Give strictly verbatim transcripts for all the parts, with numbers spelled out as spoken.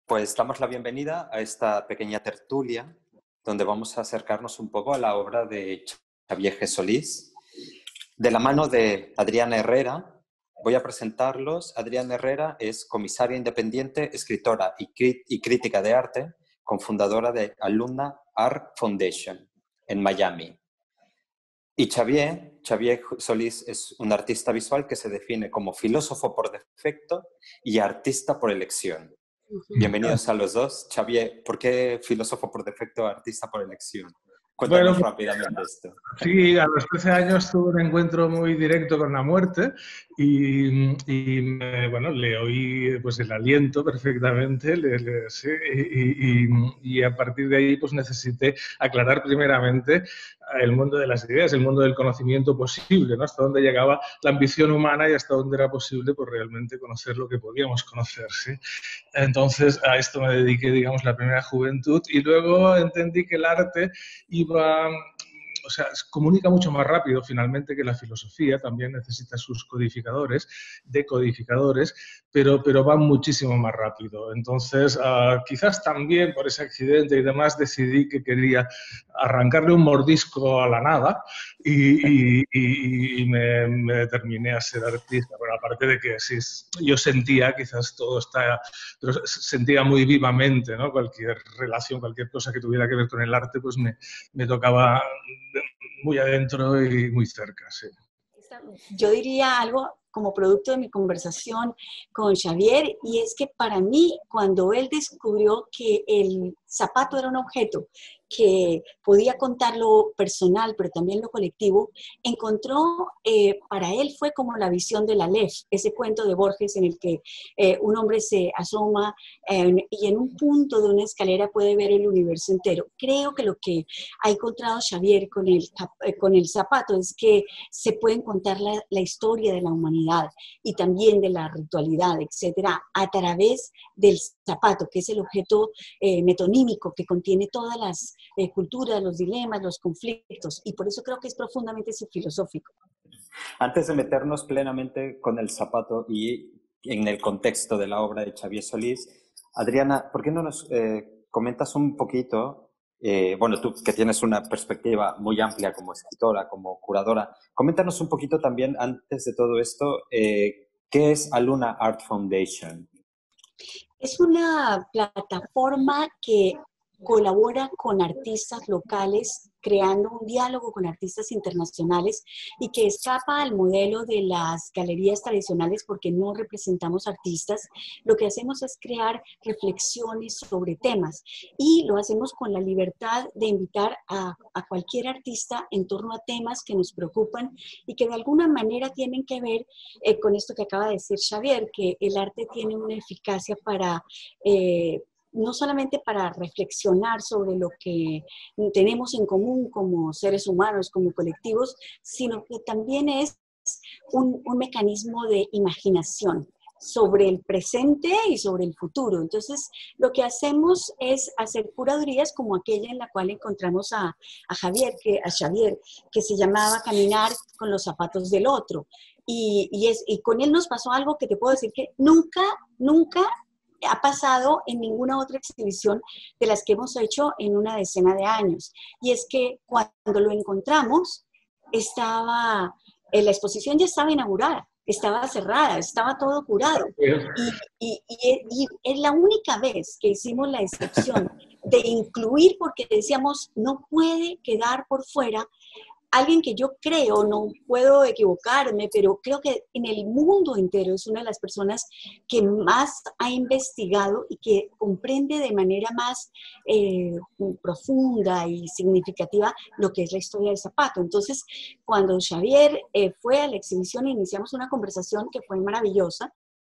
Pues damos la bienvenida a esta pequeña tertulia donde vamos a acercarnos un poco a la obra de Xavier G. Solís. De la mano de Adriana Herrera, voy a presentarlos. Adriana Herrera es comisaria independiente, escritora y, crí y crítica de arte, cofundadora de Alumna Art Foundation en Miami. Y Xavier, Xavier Solís es un artista visual que se define como filósofo por defecto y artista por elección. Bienvenidos a los dos. Xavier, ¿por qué filósofo por defecto, artista por elección? Cuéntanos Bueno, rápidamente esto. Sí, a los trece años tuve un encuentro muy directo con la muerte y, y me, bueno, le oí pues, el aliento perfectamente le, le, sí, y, y, y a partir de ahí pues, necesité aclarar primeramente el mundo de las ideas, el mundo del conocimiento posible, ¿no? Hasta dónde llegaba la ambición humana y hasta dónde era posible pues, realmente conocer lo que podíamos conocer, ¿sí? Entonces a esto me dediqué, digamos, la primera juventud y luego entendí que el arte iba... O sea, comunica mucho más rápido finalmente que la filosofía, también necesita sus codificadores, decodificadores, pero, pero va muchísimo más rápido. Entonces, uh, quizás también por ese accidente y demás decidí que quería arrancarle un mordisco a la nada y, y, y, y me, me determiné a ser artista. Bueno, aparte de que sí, yo sentía, quizás todo está, pero sentía muy vivamente, ¿no? Cualquier relación, cualquier cosa que tuviera que ver con el arte, pues me, me tocaba muy adentro y muy cerca, sí. Yo diría algo como producto de mi conversación con Xavier, y es que para mí, cuando él descubrió que el zapato era un objeto que podía contar lo personal, pero también lo colectivo, encontró, eh, para él fue como la visión de la Aleph, ese cuento de Borges en el que eh, un hombre se asoma eh, y en un punto de una escalera puede ver el universo entero. Creo que lo que ha encontrado Xavier con el, eh, con el zapato es que se pueden contar la, la historia de la humanidad y también de la ritualidad, etcétera, a través del zapato, que es el objeto eh, metonímico que contiene todas las eh, culturas, los dilemas, los conflictos, y por eso creo que es profundamente filosófico. Antes de meternos plenamente con el zapato y en el contexto de la obra de Xavier Solís, Adriana, ¿por qué no nos eh, comentas un poquito? Eh, bueno, tú que tienes una perspectiva muy amplia como escritora, como curadora, coméntanos un poquito también, antes de todo esto, eh, ¿qué es Alumna Art Foundation? Es una plataforma que colabora con artistas locales, creando un diálogo con artistas internacionales y que escapa al modelo de las galerías tradicionales porque no representamos artistas. Lo que hacemos es crear reflexiones sobre temas y lo hacemos con la libertad de invitar a, a cualquier artista en torno a temas que nos preocupan y que de alguna manera tienen que ver eh, con esto que acaba de decir Xavier, que el arte tiene una eficacia para... Eh, no solamente para reflexionar sobre lo que tenemos en común como seres humanos, como colectivos, sino que también es un, un mecanismo de imaginación sobre el presente y sobre el futuro. Entonces, lo que hacemos es hacer curadurías como aquella en la cual encontramos a, a, Javier, que, a Xavier, que se llamaba Caminar con los zapatos del otro. Y, y, es, y con él nos pasó algo que te puedo decir que nunca, nunca ha pasado en ninguna otra exhibición de las que hemos hecho en una decena de años. Y es que cuando lo encontramos, estaba, eh, la exposición ya estaba inaugurada, estaba cerrada, estaba todo curado. Y, y, y, y es la única vez que hicimos la excepción de incluir, porque decíamos, no puede quedar por fuera alguien que yo creo, no puedo equivocarme, pero creo que en el mundo entero es una de las personas que más ha investigado y que comprende de manera más eh, profunda y significativa lo que es la historia del zapato. Entonces, cuando Xavier eh, fue a la exhibición, iniciamos una conversación que fue maravillosa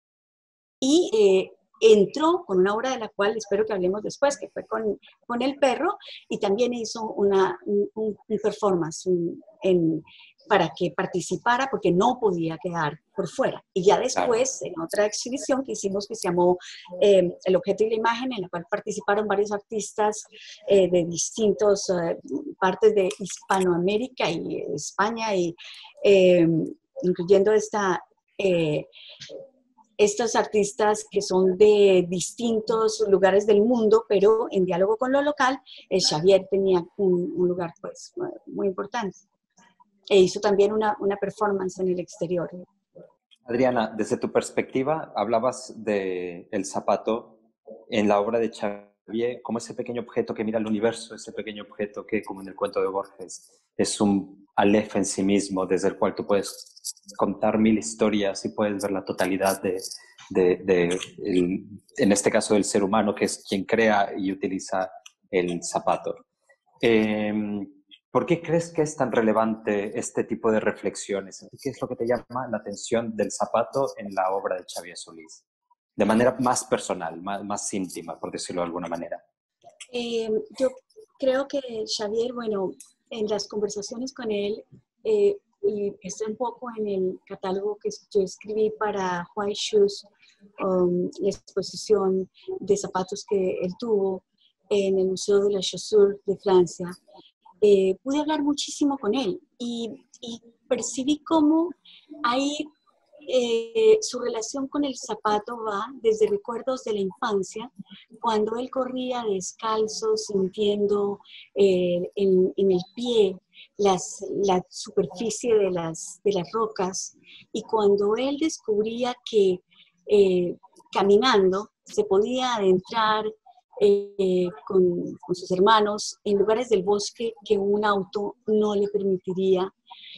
y eh, entró con una obra de la cual espero que hablemos después, que fue con, con el perro, y también hizo una, un, un performance un, en, para que participara, porque no podía quedar por fuera. Y ya después, claro, en otra exhibición que hicimos que se llamó eh, El objeto y la imagen, en la cual participaron varios artistas eh, de distintas eh, partes de Hispanoamérica y España, y, eh, incluyendo esta... Eh, estos artistas que son de distintos lugares del mundo, pero en diálogo con lo local, eh, Xavier tenía un, un lugar pues muy importante. E hizo también una, una performance en el exterior. Adriana, desde tu perspectiva, hablabas de el zapato en la obra de Xavier como ese pequeño objeto que mira el universo, ese pequeño objeto que, como en el cuento de Borges, es un aleph en sí mismo, desde el cual tú puedes contar mil historias y puedes ver la totalidad de, de, de el, en este caso, del ser humano, que es quien crea y utiliza el zapato. Eh, ¿Por qué crees que es tan relevante este tipo de reflexiones? ¿Qué es lo que te llama la atención del zapato en la obra de Xavier Solís? De manera más personal, más, más íntima, por decirlo de alguna manera. Eh, yo creo que Xavier, bueno, en las conversaciones con él, eh, y está un poco en el catálogo que yo escribí para White Shoes, um, la exposición de zapatos que él tuvo en el Museo de la Chaussure de Francia. Eh, pude hablar muchísimo con él y, y percibí cómo hay eh, su relación con el zapato va desde recuerdos de la infancia, cuando él corría descalzo, sintiendo eh, en, en el pie las, la superficie de las, de las rocas, y cuando él descubría que eh, caminando se podía adentrar Eh, con, con sus hermanos en lugares del bosque que un auto no le permitiría,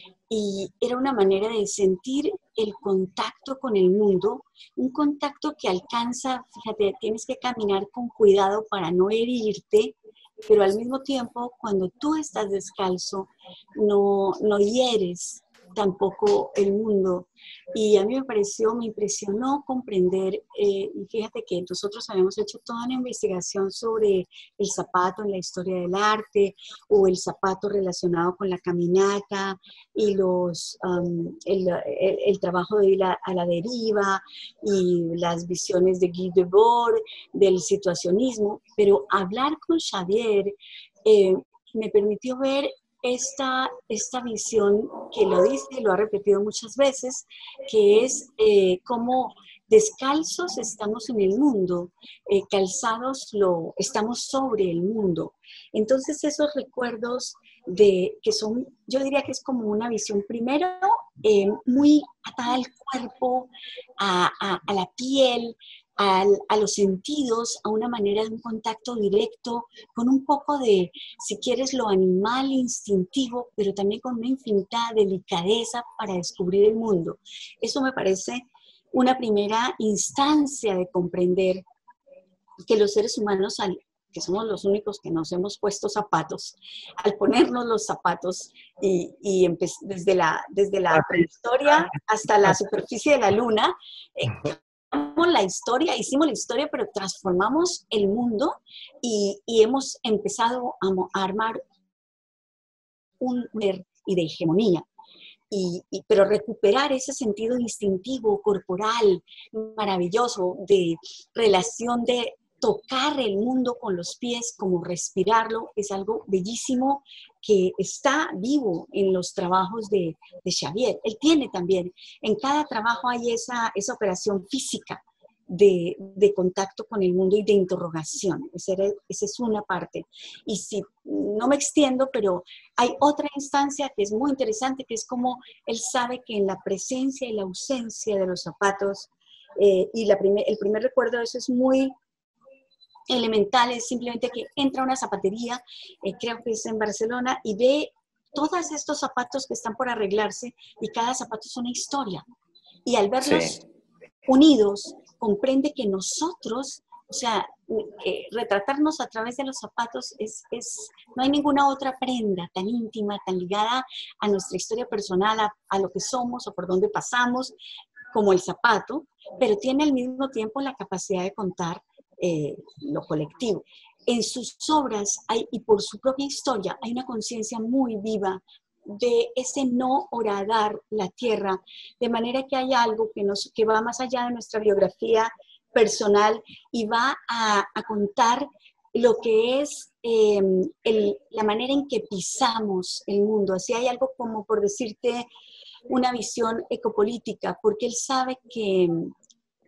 y era una manera de sentir el contacto con el mundo, un contacto que alcanza, fíjate, tienes que caminar con cuidado para no herirte, pero al mismo tiempo cuando tú estás descalzo no, no hieres tampoco el mundo. Y a mí me pareció, me impresionó comprender, eh, y fíjate que nosotros habíamos hecho toda una investigación sobre el zapato en la historia del arte, o el zapato relacionado con la caminata, y los, um, el, el, el trabajo de ir a, a la deriva, y las visiones de Guy Debord, del situacionismo, pero hablar con Xavier eh, me permitió ver Esta, esta visión que lo dice y lo ha repetido muchas veces, que es eh, cómo descalzos estamos en el mundo, eh, calzados lo, estamos sobre el mundo. Entonces esos recuerdos de, que son, yo diría que es como una visión primero eh, muy atada al cuerpo, a, a, a la piel, Al, a los sentidos, a una manera de un contacto directo, con un poco de, si quieres, lo animal, instintivo, pero también con una infinita delicadeza para descubrir el mundo. Eso me parece una primera instancia de comprender que los seres humanos, al, que somos los únicos que nos hemos puesto zapatos, al ponernos los zapatos y, y desde la, desde la prehistoria hasta la superficie de la luna, eh, la historia, hicimos la historia, pero transformamos el mundo y, y hemos empezado a, a armar un poder y de hegemonía. Y, y, pero recuperar ese sentido instintivo, corporal, maravilloso, de relación de tocar el mundo con los pies, como respirarlo, es algo bellísimo que está vivo en los trabajos de, de Xavier. Él tiene también, en cada trabajo hay esa, esa operación física de, de contacto con el mundo y de interrogación. Esa, era, esa es una parte. Y si no me extiendo, pero hay otra instancia que es muy interesante, que es como él sabe que en la presencia y la ausencia de los zapatos, eh, y la primer, el primer recuerdo de eso es muy elemental, es simplemente que entra a una zapatería, eh, creo que es en Barcelona, y ve todos estos zapatos que están por arreglarse, y cada zapato es una historia. Y al verlos sí. unidos, comprende que nosotros, o sea, eh, retratarnos a través de los zapatos es, es, no hay ninguna otra prenda tan íntima, tan ligada a nuestra historia personal, a, a lo que somos o por dónde pasamos, como el zapato, pero tiene al mismo tiempo la capacidad de contar eh, lo colectivo. En sus obras hay, y por su propia historia hay una conciencia muy viva de ese no horadar la tierra, de manera que hay algo que, nos, que va más allá de nuestra biografía personal y va a, a contar lo que es eh, el, la manera en que pisamos el mundo. Así hay algo como, por decirte, una visión ecopolítica, porque él sabe que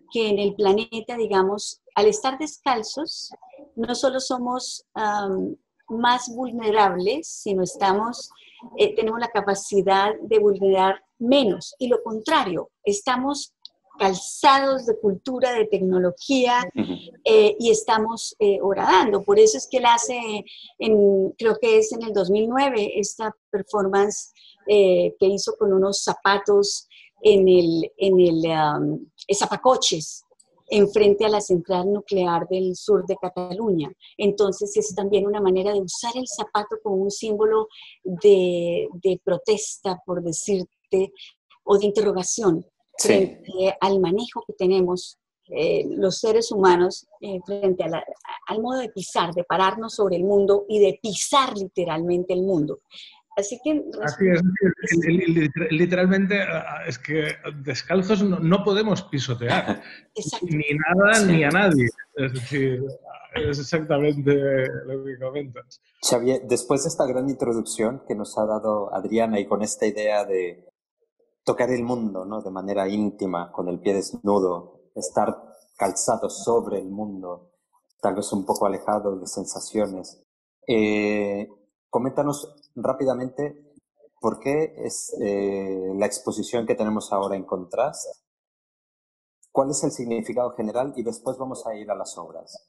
que en el planeta, digamos, al estar descalzos, no solo somos um, más vulnerables, sino estamos, eh, tenemos la capacidad de vulnerar menos. Y lo contrario, estamos calzados de cultura, de tecnología, eh, y estamos eh, horadando. Por eso es que él hace, en, creo que es en el dos mil nueve, esta performance eh, que hizo con unos zapatos en el, en el um, zapacoches, enfrente a la central nuclear del sur de Cataluña. Entonces es también una manera de usar el zapato como un símbolo de, de protesta, por decirte, o de interrogación frente sí. al manejo que tenemos eh, los seres humanos eh, frente a la, al modo de pisar, de pararnos sobre el mundo y de pisar literalmente el mundo. Así que... Así es, literalmente es que descalzos no, no podemos pisotear. Exacto. Ni nada sí. ni a nadie. Es decir, es exactamente lo que comentas. Xavier, después de esta gran introducción que nos ha dado Adriana y con esta idea de tocar el mundo, ¿no? De manera íntima, con el pie desnudo, estar calzado sobre el mundo, tal vez un poco alejado de sensaciones. Eh, coméntanos rápidamente por qué es eh, la exposición que tenemos ahora en Contrast, cuál es el significado general y después vamos a ir a las obras.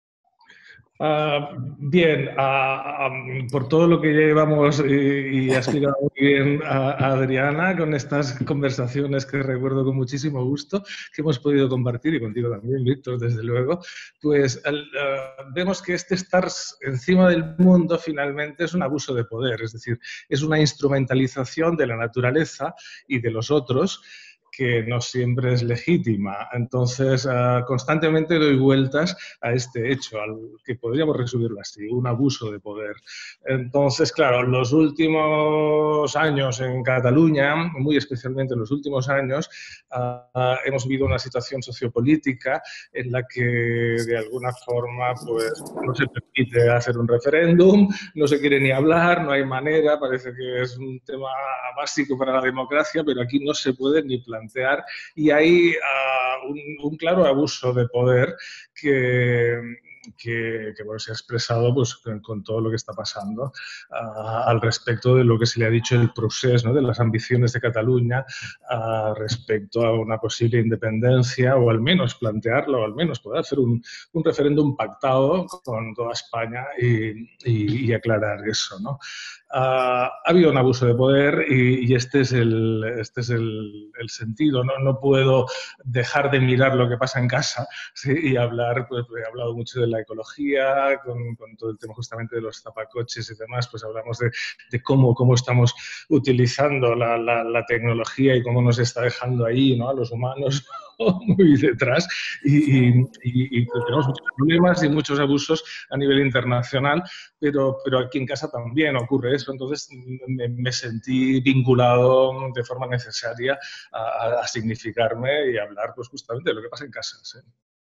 Uh, bien, uh, um, por todo lo que llevamos y, y ha explicado muy bien a, a Adriana con estas conversaciones que recuerdo con muchísimo gusto que hemos podido compartir y contigo también, Víctor, desde luego, pues uh, vemos que este estar encima del mundo finalmente es un abuso de poder, es decir, es una instrumentalización de la naturaleza y de los otros que no siempre es legítima. Entonces, uh, constantemente doy vueltas a este hecho, al que podríamos resumirlo así, un abuso de poder. Entonces, claro, los últimos años en Cataluña, muy especialmente en los últimos años, uh, hemos vivido una situación sociopolítica en la que, de alguna forma, pues, no se permite hacer un referéndum, no se quiere ni hablar, no hay manera, parece que es un tema básico para la democracia, pero aquí no se puede ni plantear. Y hay uh, un, un claro abuso de poder que, que, que bueno, se ha expresado pues, con, con todo lo que está pasando uh, al respecto de lo que se le ha dicho el procés, ¿no? De las ambiciones de Cataluña uh, respecto a una posible independencia, o al menos plantearlo, o al menos poder hacer un, un referéndum pactado con toda España y, y, y aclarar eso, ¿no? Uh, ha habido un abuso de poder y, y este es el, este es el, el sentido. ¿no? No puedo dejar de mirar lo que pasa en casa, ¿sí? Y hablar, pues he hablado mucho de la ecología, con, con todo el tema justamente de los zapacoches y demás, pues hablamos de, de cómo, cómo estamos utilizando la, la, la tecnología y cómo nos está dejando ahí, ¿no? A los humanos muy detrás y, y, y, y tenemos muchos problemas y muchos abusos a nivel internacional, pero, pero aquí en casa también ocurre eso. Entonces me, me sentí vinculado de forma necesaria a, a significarme y hablar pues, justamente de lo que pasa en casa. ¿sí?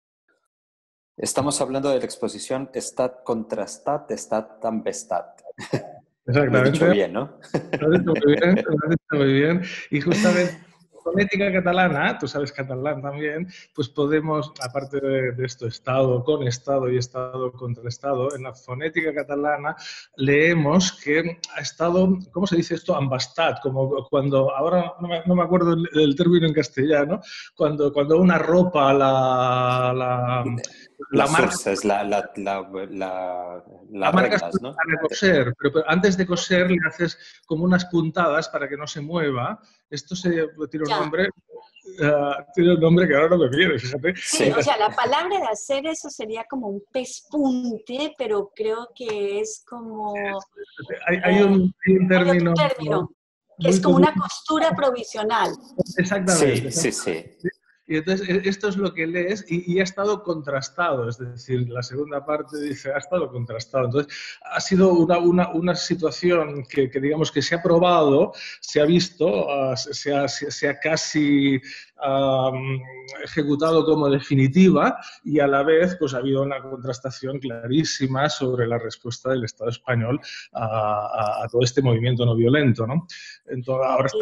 Estamos hablando de la exposición Estat contra Stat, Stat amb Stat. Exactamente. Lo he dicho bien, ¿no? Lo has dicho muy bien, lo has dicho muy bien. Y justamente fonética catalana, tú sabes catalán también, pues podemos, aparte de, de esto, Estado con Estado y Estado contra Estado, en la fonética catalana leemos que ha estado, ¿cómo se dice esto? Ambastat, como cuando, ahora no me, no me acuerdo el, el término en castellano, cuando, cuando una ropa la... la La, la marca es la, la, la, la, la marca reglas, ¿no? Para coser, pero, pero antes de coser le haces como unas puntadas para que no se mueva. Esto se tiene un nombre, uh, tiene un nombre que ahora no me viene, fíjate. Sí, o sea, la palabra de hacer eso sería como un pespunte, pero creo que es como... Hay, hay, un, hay un término... Hay otro término, que es como una costura provisional. Exactamente. Sí, sí, sí. Y entonces esto es lo que lees y, y ha estado contrastado, es decir, la segunda parte dice ha estado contrastado. Entonces ha sido una, una, una situación que, que digamos que se ha probado, se ha visto, uh, se, ha, se, se ha casi um, ejecutado como definitiva y a la vez pues ha habido una contrastación clarísima sobre la respuesta del Estado español a, a, a todo este movimiento no violento, ¿no? Entonces ahora está clarísimo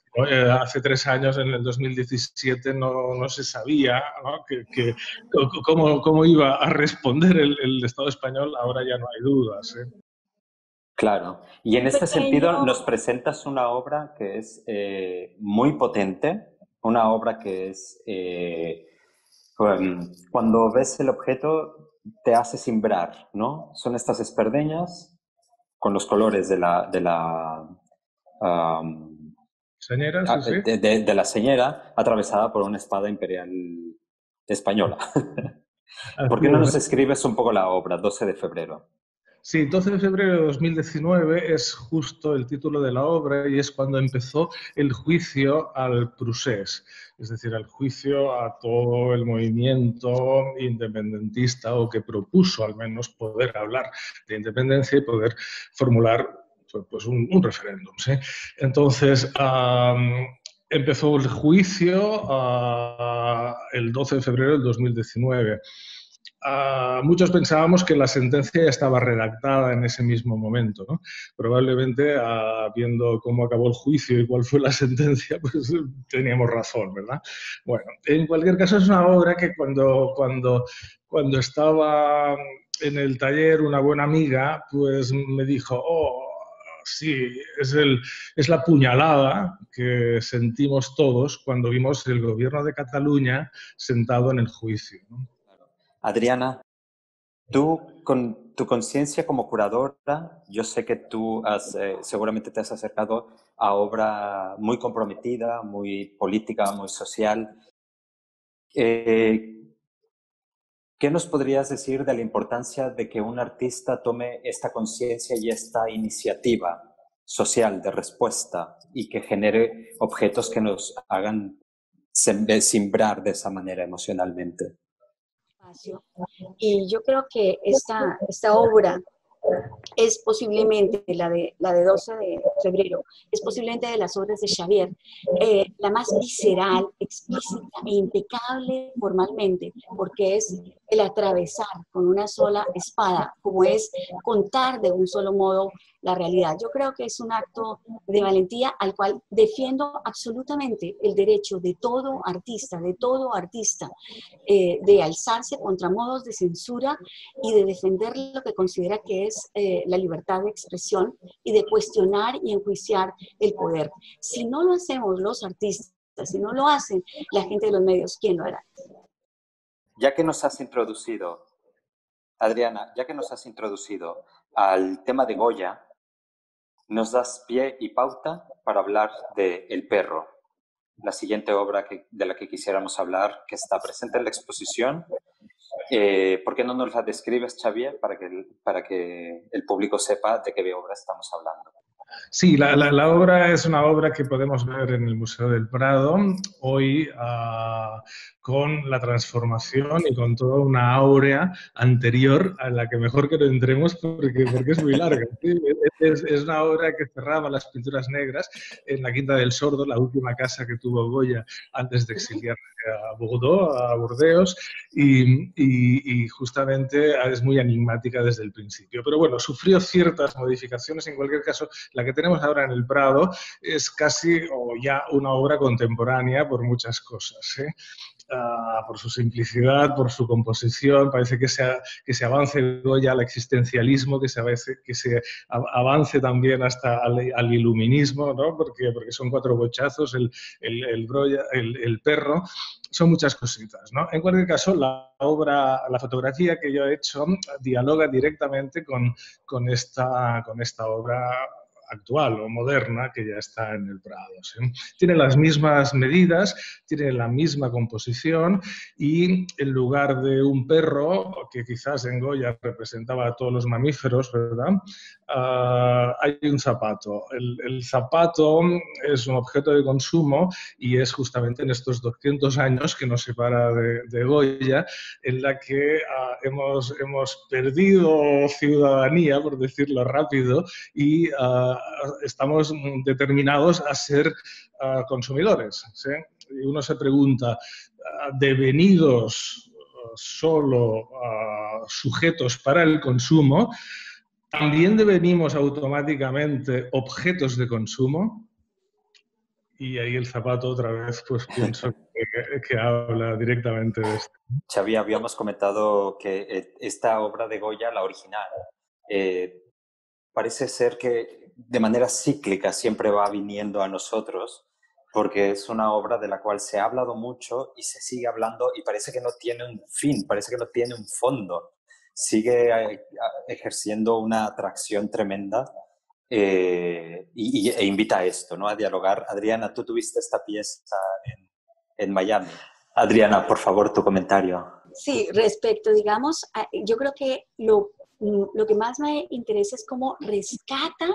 Eh, hace tres años, en el dos mil diecisiete, no, no se sabía, ¿no? que, que, cómo, cómo iba a responder el, el Estado español. Ahora ya no hay dudas, ¿eh? Claro. Y en Un este sentido pequeño, nos presentas una obra que es eh, muy potente, una obra que es, eh, um, cuando ves el objeto te hace simbrar, ¿no? Son estas espardeñas con los colores de la, de la, um, Señora, sí, sí. de, de, de la señora atravesada por una espada imperial española. ¿Por Así qué no es. nos escribes un poco la obra, doce de febrero? Sí, doce de febrero de dos mil diecinueve es justo el título de la obra y es cuando empezó el juicio al procés, es decir, al juicio a todo el movimiento independentista, o que propuso al menos poder hablar de independencia y poder formular pues, un, un referéndum, ¿sí? Entonces, um, empezó el juicio uh, el doce de febrero del dos mil diecinueve. Uh, muchos pensábamos que la sentencia ya estaba redactada en ese mismo momento, ¿no? Probablemente, uh, viendo cómo acabó el juicio y cuál fue la sentencia, pues teníamos razón, ¿verdad? Bueno, en cualquier caso es una obra que cuando, cuando, cuando estaba en el taller, una buena amiga pues me dijo, oh, sí, es, el, es la puñalada que sentimos todos cuando vimos el gobierno de Cataluña sentado en el juicio, ¿no? Adriana, tú con tu conciencia como curadora, yo sé que tú has, eh, seguramente te has acercado a obra muy comprometida, muy política, muy social. Eh, ¿Qué nos podrías decir de la importancia de que un artista tome esta conciencia y esta iniciativa social de respuesta y que genere objetos que nos hagan simbrar de esa manera emocionalmente? Y yo creo que esta, esta obra es posiblemente la de, la de doce de febrero, es posiblemente de las obras de Xavier, eh, la más visceral, explícita e impecable formalmente, porque es el atravesar con una sola espada, como es contar de un solo modo la realidad. Yo creo que es un acto de valentía al cual defiendo absolutamente el derecho de todo artista, de todo artista, eh, de alzarse contra modos de censura y de defender lo que considera que es eh, la libertad de expresión y de cuestionar y enjuiciar el poder. Si no lo hacemos los artistas, si no lo hacen la gente de los medios, ¿quién lo hará? Ya que nos has introducido, Adriana, ya que nos has introducido al tema de Goya, nos das pie y pauta para hablar de El perro, la siguiente obra que, de la que quisiéramos hablar, que está presente en la exposición. Eh, ¿Por qué no nos la describes, Xavier, para que, para que el público sepa de qué obra estamos hablando? Sí, la, la, la obra es una obra que podemos ver en el Museo del Prado hoy, uh, con la transformación y con toda una áurea anterior a la que mejor que no entremos porque, porque es muy larga. ¿Sí? Es, es una obra que cerraba las pinturas negras en la Quinta del Sordo, la última casa que tuvo Goya antes de exiliarse a Bordeaux, a Burdeos, y, y, y justamente es muy enigmática desde el principio. Pero bueno, sufrió ciertas modificaciones. En cualquier caso, la que tenemos ahora en el Prado es casi o ya una obra contemporánea por muchas cosas, ¿eh? Uh, por su simplicidad, por su composición, parece que se, que se avance Goya al existencialismo, que se avance, que se avance también hasta al, al iluminismo, ¿no? porque, porque son cuatro bochazos, el, el, el, broya, el, el perro, son muchas cositas, ¿no? En cualquier caso, la obra, la fotografía que yo he hecho dialoga directamente con, con, esta, con esta obra actual o moderna que ya está en el Prado, ¿sí? Tiene las mismas medidas, tiene la misma composición y en lugar de un perro, que quizás en Goya representaba a todos los mamíferos, ¿verdad? Uh, hay un zapato. El, el zapato es un objeto de consumo y es justamente en estos doscientos años que nos separa de, de Goya, en la que uh, hemos, hemos perdido ciudadanía, por decirlo rápido, y uh, estamos determinados a ser uh, consumidores, ¿sí? Y uno se pregunta, uh, devenidos uh, solo uh, sujetos para el consumo, ¿también devenimos automáticamente objetos de consumo? y ahí el zapato otra vez, pues pienso que, que habla directamente de esto. Xavi, habíamos comentado que esta obra de Goya, la original, eh, parece ser que de manera cíclica siempre va viniendo a nosotros, porque es una obra de la cual se ha hablado mucho y se sigue hablando y parece que no tiene un fin, parece que no tiene un fondo. Sigue eh, ejerciendo una atracción tremenda eh, y, y, e invita a esto, ¿no? A dialogar. Adriana, tú tuviste esta pieza en, en Miami. Adriana, por favor, tu comentario. Sí, respecto, digamos, a, yo creo que lo, lo que más me interesa es cómo rescata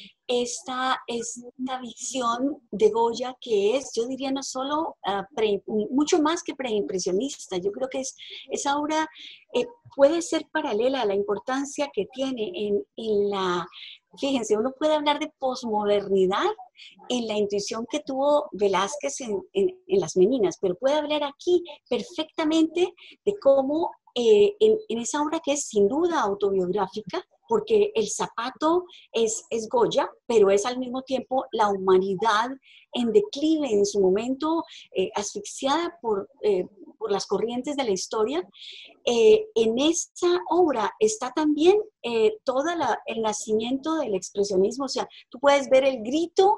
esta, esta visión de Goya que es, yo diría, no solo, uh, pre, mucho más que preimpresionista. Yo creo que es, esa obra eh, puede ser paralela a la importancia que tiene en, en la, fíjense, uno puede hablar de posmodernidad en la intuición que tuvo Velázquez en, en, en Las Meninas, pero puede hablar aquí perfectamente de cómo eh, en, en esa obra que es sin duda autobiográfica, porque el zapato es, es Goya, pero es al mismo tiempo la humanidad en declive en su momento, eh, asfixiada por, eh, por las corrientes de la historia. Eh, en esa obra está también eh, todo el nacimiento del expresionismo, o sea, tú puedes ver el grito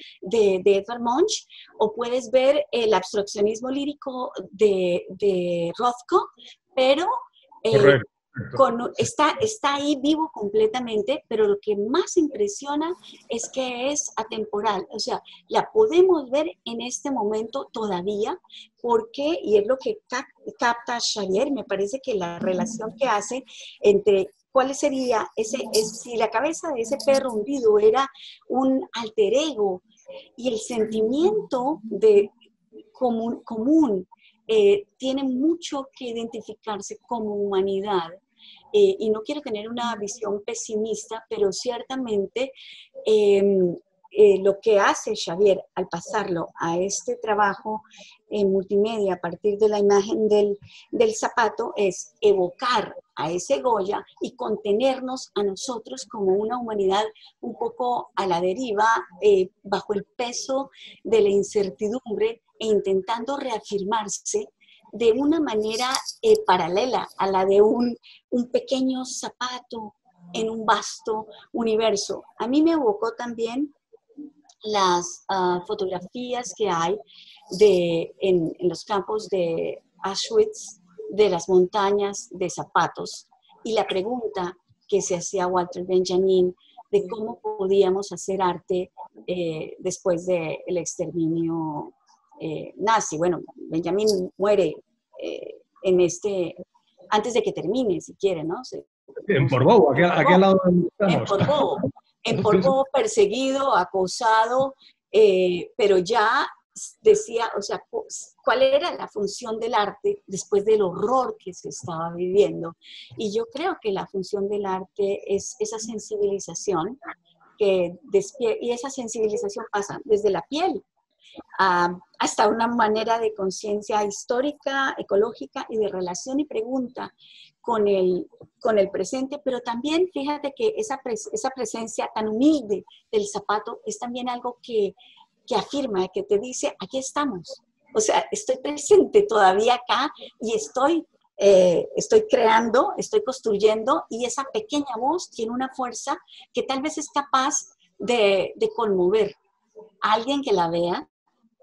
de, de Edvard Munch, o puedes ver el abstraccionismo lírico de, de Rothko, pero eh, con, está, está ahí vivo completamente, pero lo que más impresiona es que es atemporal, o sea, la podemos ver en este momento todavía, porque, y es lo que cap, capta Xavier, me parece que la relación que hace entre cuál sería, ese, es, si la cabeza de ese perro hundido era un alter ego, y el sentimiento de común, común eh, tiene mucho que identificarse como humanidad. Eh, y no quiero tener una visión pesimista, pero ciertamente eh, eh, lo que hace Xavier al pasarlo a este trabajo en multimedia a partir de la imagen del, del zapato es evocar a ese Goya y contenernos a nosotros como una humanidad un poco a la deriva, eh, bajo el peso de la incertidumbre e intentando reafirmarse de una manera eh, paralela a la de un, un pequeño zapato en un vasto universo. A mí me evocó también las uh, fotografías que hay de, en, en los campos de Auschwitz, de las montañas de zapatos, y la pregunta que se hacía Walter Benjamin de cómo podíamos hacer arte eh, después del exterminio eh, nazi. Bueno, Benjamin muere eh, en este, antes de que termine, si quiere, ¿no? Se, en Portbou, aquí, aquí al lado de en Portbou, en Portbou, perseguido, acosado, eh, pero ya decía, o sea, cuál era la función del arte después del horror que se estaba viviendo. Y yo creo que la función del arte es esa sensibilización que despierta, y esa sensibilización pasa desde la piel a, hasta una manera de conciencia histórica, ecológica y de relación y pregunta con el, con el presente, pero también fíjate que esa, pres, esa presencia tan humilde del zapato es también algo que que afirma, que te dice, aquí estamos. O sea, estoy presente todavía acá y estoy, eh, estoy creando, estoy construyendo, y esa pequeña voz tiene una fuerza que tal vez es capaz de, de conmover a alguien que la vea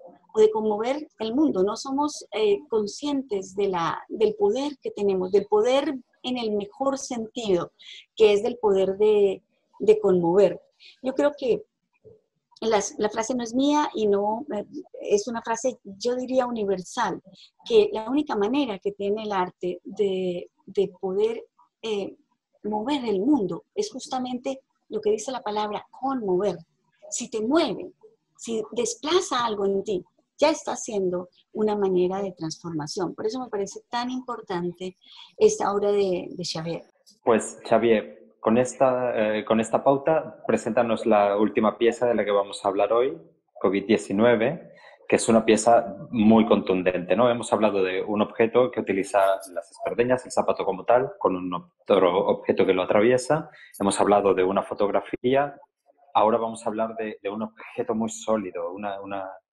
o de conmover el mundo. No somos eh, conscientes de la, del poder que tenemos, del poder en el mejor sentido, que es del poder de, de conmover. Yo creo que La, la frase no es mía y no es una frase, yo diría, universal, que la única manera que tiene el arte de, de poder eh, mover el mundo es justamente lo que dice la palabra, conmover. Si te mueve, si desplaza algo en ti, ya está haciendo una manera de transformación. Por eso me parece tan importante esta obra de, de Xavier. Pues, Xavier, Con esta, eh, con esta pauta, preséntanos la última pieza de la que vamos a hablar hoy, COVID diecinueve, que es una pieza muy contundente, ¿no? Hemos hablado de un objeto que utiliza las espardeñas, el zapato como tal, con un otro objeto que lo atraviesa. Hemos hablado de una fotografía. Ahora vamos a hablar de, de un objeto muy sólido, una, una,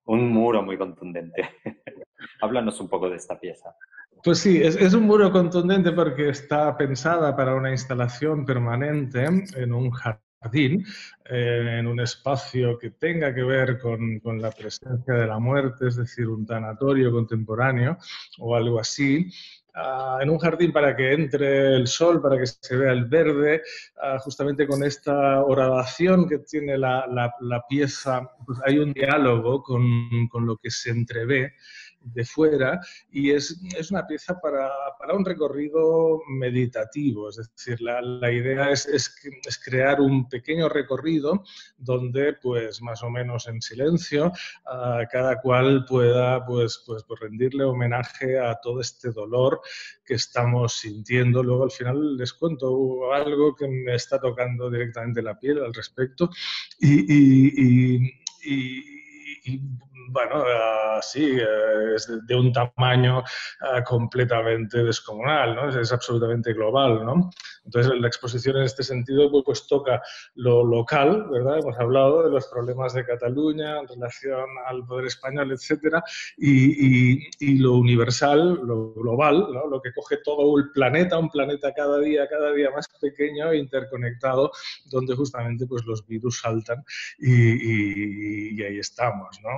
Un muro muy contundente. Háblanos un poco de esta pieza. Pues sí, es, es un muro contundente porque está pensada para una instalación permanente en un jardín, eh, en un espacio que tenga que ver con, con la presencia de la muerte, es decir, un tanatorio contemporáneo o algo así. Uh, en un jardín para que entre el sol, para que se vea el verde, uh, justamente con esta horadación que tiene la, la, la pieza, pues hay un diálogo con, con lo que se entrevé de fuera, y es, es una pieza para, para un recorrido meditativo, es decir, la, la idea es, es, es crear un pequeño recorrido donde, pues más o menos en silencio, uh, cada cual pueda pues, pues, pues rendirle homenaje a todo este dolor que estamos sintiendo. Luego al final les cuento algo que me está tocando directamente la piel al respecto, y, y, y, y, y bueno, uh, sí, uh, es de, de un tamaño uh, completamente descomunal, ¿no? Es, es absolutamente global, ¿no? Entonces la exposición en este sentido pues, pues toca lo local, ¿verdad? Hemos hablado de los problemas de Cataluña en relación al poder español, etcétera, y, y, y lo universal, lo global, ¿no? Lo que coge todo el planeta, un planeta cada día, cada día más pequeño e interconectado, donde justamente pues, los virus saltan y, y, y ahí estamos, ¿no?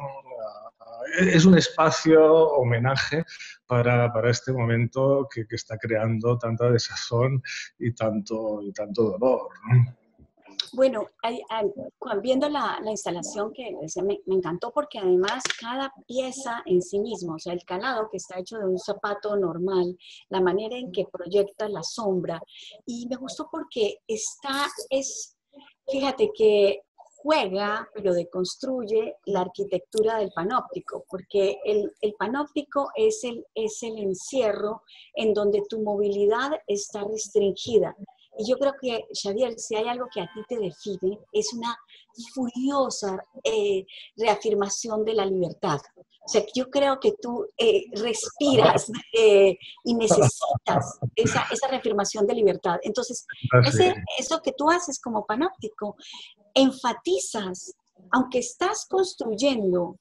Es un espacio homenaje para, para este momento que, que está creando tanta desazón y tanto, y tanto dolor, ¿no? Bueno, hay, hay, viendo la, la instalación que me, me encantó porque además cada pieza en sí misma, o sea, el calado que está hecho de un zapato normal, la manera en que proyecta la sombra, y me gustó porque está, es, fíjate que juega, pero deconstruye la arquitectura del panóptico, porque el, el panóptico es el, es el encierro en donde tu movilidad está restringida. Y yo creo que, Xavier, si hay algo que a ti te define, es una furiosa eh, reafirmación de la libertad. O sea, yo creo que tú eh, respiras eh, y necesitas esa, esa reafirmación de libertad. Entonces, ese, eso que tú haces como panóptico, enfatizas, aunque estás construyendo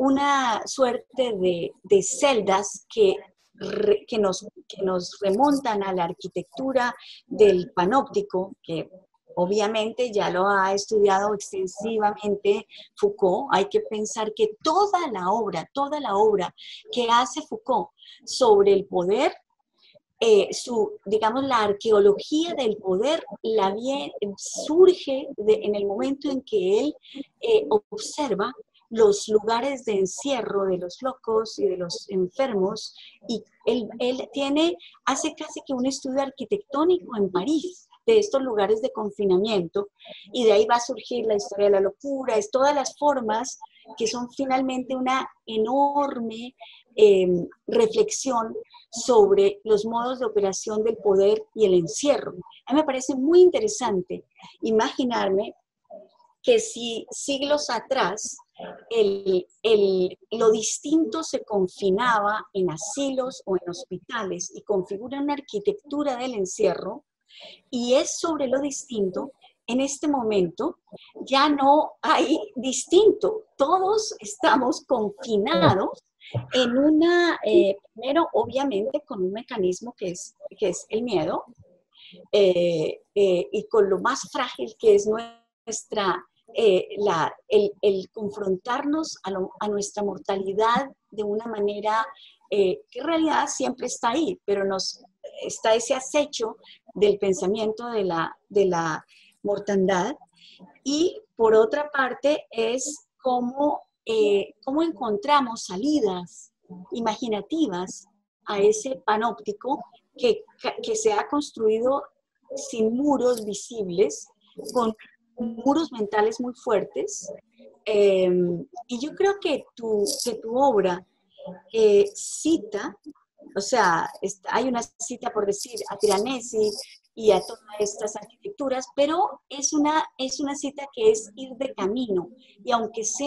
una suerte de, de celdas que, re, que, nos, que nos remontan a la arquitectura del panóptico, que obviamente ya lo ha estudiado extensivamente Foucault. Hay que pensar que toda la obra, toda la obra que hace Foucault sobre el poder, Eh, su, digamos, la arqueología del poder la bien, surge de, en el momento en que él eh, observa los lugares de encierro de los locos y de los enfermos, y él, él tiene, hace casi que un estudio arquitectónico en París de estos lugares de confinamiento, y de ahí va a surgir la historia de la locura, es todas las formas que son finalmente una enorme eh, reflexión sobre los modos de operación del poder y el encierro. A mí me parece muy interesante imaginarme que si siglos atrás el, el, lo distinto se confinaba en asilos o en hospitales y configura una arquitectura del encierro, y es sobre lo distinto, en este momento ya no hay distinto, todos estamos confinados en una, eh, primero obviamente con un mecanismo que es, que es el miedo, eh, eh, y con lo más frágil que es nuestra, eh, la, el, el confrontarnos a, lo, a nuestra mortalidad de una manera eh, que en realidad siempre está ahí, pero nos está ese acecho del pensamiento de la, de la mortandad. Y por otra parte es cómo, eh, cómo encontramos salidas imaginativas a ese panóptico que, que se ha construido sin muros visibles, con muros mentales muy fuertes. Eh, y yo creo que tu, que tu obra eh, cita, o sea, hay una cita por decir a Piranesi y a todas estas arquitecturas, pero es una, es una cita que es ir de camino, y aunque sea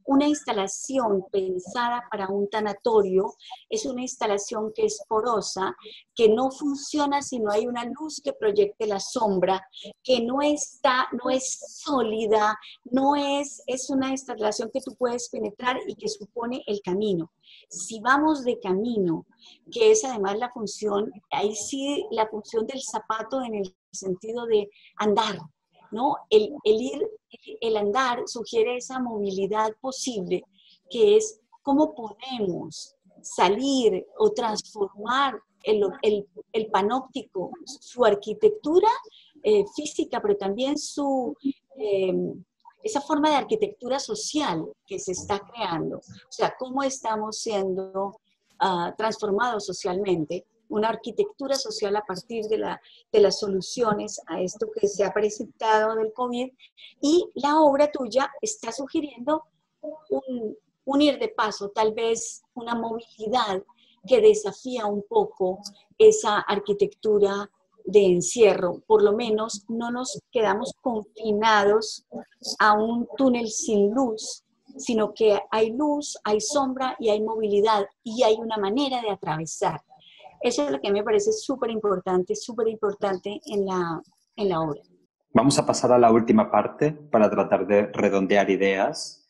una instalación pensada para un tanatorio es una instalación que es porosa, que no funciona si no hay una luz que proyecte la sombra, que no está, no es sólida, no es, es una instalación que tú puedes penetrar y que supone el camino. Si vamos de camino, que es además la función, ahí sí la función del zapato en el sentido de andar, ¿no? El, el ir, el andar sugiere esa movilidad posible, que es cómo podemos salir o transformar el, el, el panóptico, su arquitectura eh, física, pero también su, eh, esa forma de arquitectura social que se está creando. O sea, cómo estamos siendo uh, transformados socialmente, una arquitectura social a partir de, la, de las soluciones a esto que se ha presentado del COVID, y la obra tuya está sugiriendo un, un ir de paso, tal vez una movilidad que desafía un poco esa arquitectura de encierro. Por lo menos no nos quedamos confinados a un túnel sin luz, sino que hay luz, hay sombra y hay movilidad y hay una manera de atravesar. Eso es lo que me parece súper importante, súper importante en la, en la obra. Vamos a pasar a la última parte para tratar de redondear ideas.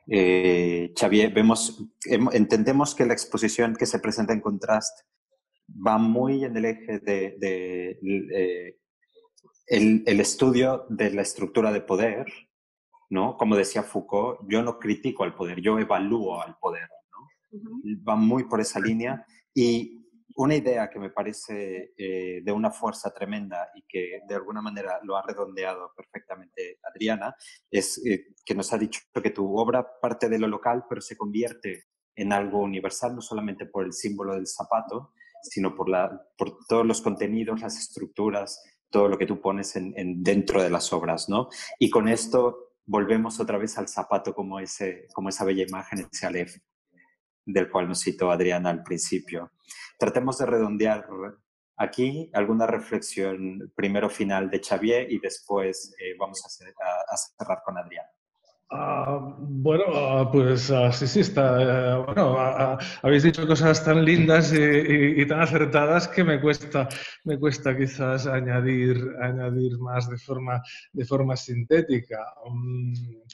Eh, Xavier, vemos, entendemos que la exposición que se presenta en Contrast va muy en el eje de, de, de eh, el, el estudio de la estructura de poder, ¿no? Como decía Foucault, yo no critico al poder, yo evalúo al poder, ¿no? Uh-huh. Va muy por esa línea, y una idea que me parece eh, de una fuerza tremenda y que de alguna manera lo ha redondeado perfectamente Adriana, es eh, que nos ha dicho que tu obra parte de lo local, pero se convierte en algo universal, no solamente por el símbolo del zapato, sino por, la, por todos los contenidos, las estructuras, todo lo que tú pones en, en dentro de las obras, ¿no? Y con esto volvemos otra vez al zapato como, ese, como esa bella imagen, ese Aleph, del cual nos citó Adriana al principio. Tratemos de redondear aquí alguna reflexión, primero final de Xavier, y después eh, vamos a, hacer, a, a cerrar con Adriana. Uh, bueno, uh, pues uh, sí, sí, está. Uh, bueno, uh, uh, habéis dicho cosas tan lindas y, y, y tan acertadas que me cuesta, me cuesta quizás añadir, añadir más de forma, de forma sintética. Um,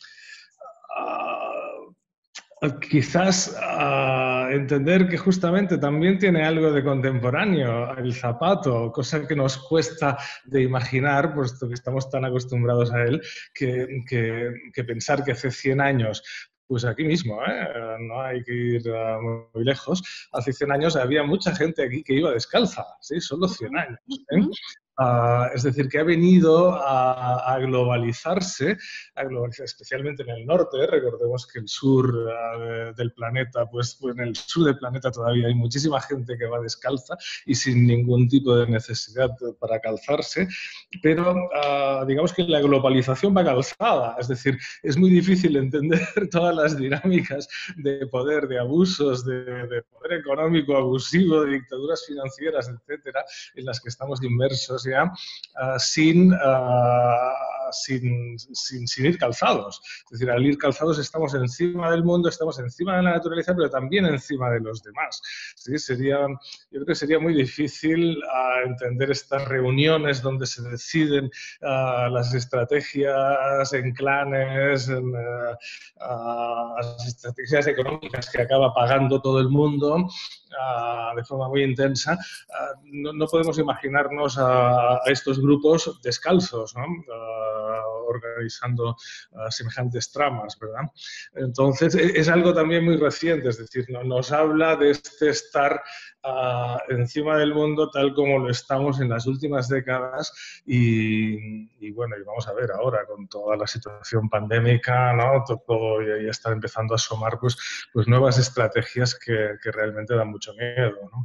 uh, Quizás uh, entender que justamente también tiene algo de contemporáneo el zapato, cosa que nos cuesta de imaginar, puesto que estamos tan acostumbrados a él, que, que, que pensar que hace cien años, pues aquí mismo, ¿eh? No hay que ir uh, muy lejos, hace cien años había mucha gente aquí que iba descalza, ¿sí? Solo cien años. ¿eh? Uh, es decir, que ha venido a, a, globalizarse, a globalizar, especialmente en el norte. ¿eh? Recordemos que el sur uh, del planeta, pues, pues en el sur del planeta todavía hay muchísima gente que va descalza y sin ningún tipo de necesidad para calzarse, pero uh, digamos que la globalización va calzada, es decir, es muy difícil entender todas las dinámicas de poder, de abusos, de, de poder económico abusivo, de dictaduras financieras, etcétera, en las que estamos inmersos ya, uh, sin, uh, sin, sin, sin ir calzados. Es decir, al ir calzados estamos encima del mundo, estamos encima de la naturaleza, pero también encima de los demás. ¿Sí? Sería, yo creo que sería muy difícil uh, entender estas reuniones donde se deciden uh, las estrategias en clanes, en, uh, uh, las estrategias económicas que acaba pagando todo el mundo uh, de forma muy intensa. Uh, no, no podemos imaginarnos a, a estos grupos descalzos, ¿no? Uh, organizando uh, semejantes tramas, ¿verdad? Entonces, es algo también muy reciente, es decir, no, nos habla de este estar uh, encima del mundo tal como lo estamos en las últimas décadas y, y bueno, y vamos a ver ahora con toda la situación pandémica, ¿no? Todo ya, ya está empezando a asomar pues, pues nuevas estrategias que, que realmente dan mucho miedo, ¿no?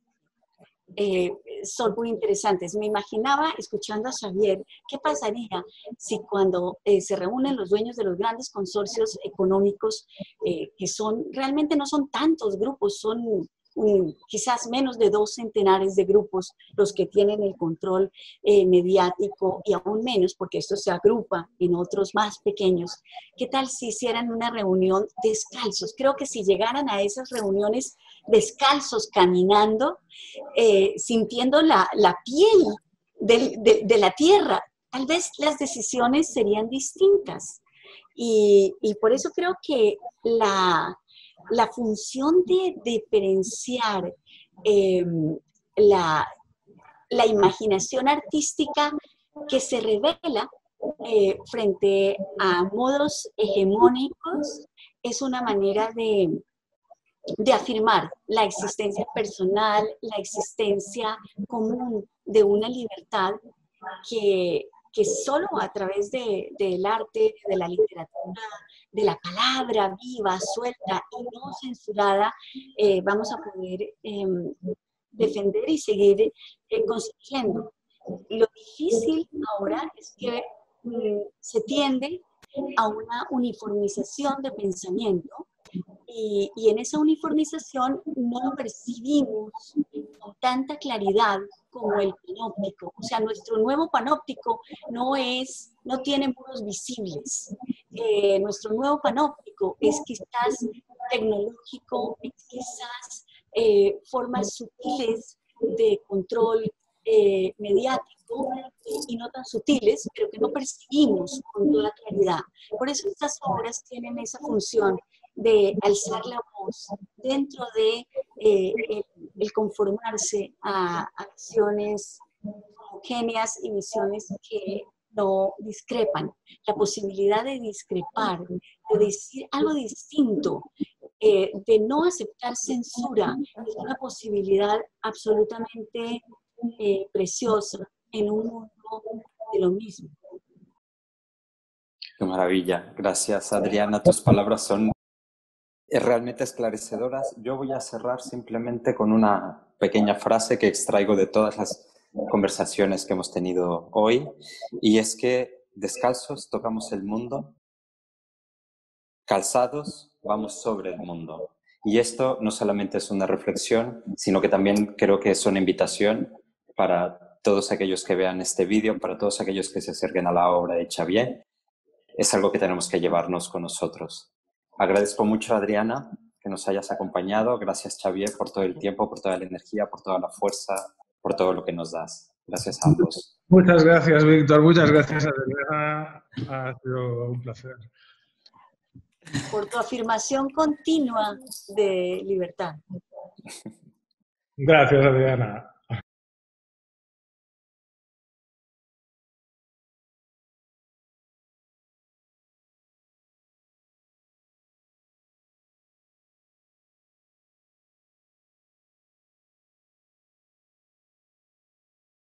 Eh, son muy interesantes. Me imaginaba, escuchando a Xavier, qué pasaría si cuando eh, se reúnen los dueños de los grandes consorcios económicos, eh, que son, realmente no son tantos grupos, son un, quizás menos de dos centenares de grupos los que tienen el control eh, mediático y aún menos porque esto se agrupa en otros más pequeños. ¿Qué tal si hicieran una reunión descalzos? Creo que si llegaran a esas reuniones descalzos, caminando, eh, sintiendo la, la piel de, de, de la tierra, tal vez las decisiones serían distintas. Y, y por eso creo que la... La función de diferenciar eh, la, la imaginación artística que se revela eh, frente a modos hegemónicos es una manera de, de afirmar la existencia personal, la existencia común de una libertad que, que solo a través de, del arte, de la literatura, de la palabra viva, suelta y no censurada, eh, vamos a poder eh, defender y seguir eh, construyendo. Lo difícil ahora es que mm, se tiende a una uniformización de pensamiento y, y en esa uniformización no lo percibimos con tanta claridad como el panóptico. O sea, nuestro nuevo panóptico no, es, no tiene muros visibles. Eh, nuestro nuevo panóptico es quizás tecnológico, es quizás eh, formas sutiles de control eh, mediático y no tan sutiles, pero que no percibimos con toda claridad. Por eso estas obras tienen esa función de alzar la voz dentro de eh, el, el conformarse a acciones homogéneas y visiones que no discrepan. La posibilidad de discrepar, de decir algo distinto, eh, de no aceptar censura, es una posibilidad absolutamente eh, preciosa en un mundo de lo mismo. Qué maravilla. Gracias, Adriana. Tus palabras son realmente esclarecedoras. Yo voy a cerrar simplemente con una pequeña frase que extraigo de todas las conversaciones que hemos tenido hoy, y es que descalzos tocamos el mundo, calzados vamos sobre el mundo. Y esto no solamente es una reflexión, sino que también creo que es una invitación para todos aquellos que vean este vídeo, para todos aquellos que se acerquen a la obra de Xavier. Es algo que tenemos que llevarnos con nosotros. Agradezco mucho a Adriana que nos hayas acompañado. Gracias, Xavier, por todo el tiempo, por toda la energía, por toda la fuerza, por todo lo que nos das. Gracias a ambos. Muchas gracias, Víctor. Muchas gracias, Adriana. Ha sido un placer. Por tu afirmación continua de libertad. Gracias, Adriana.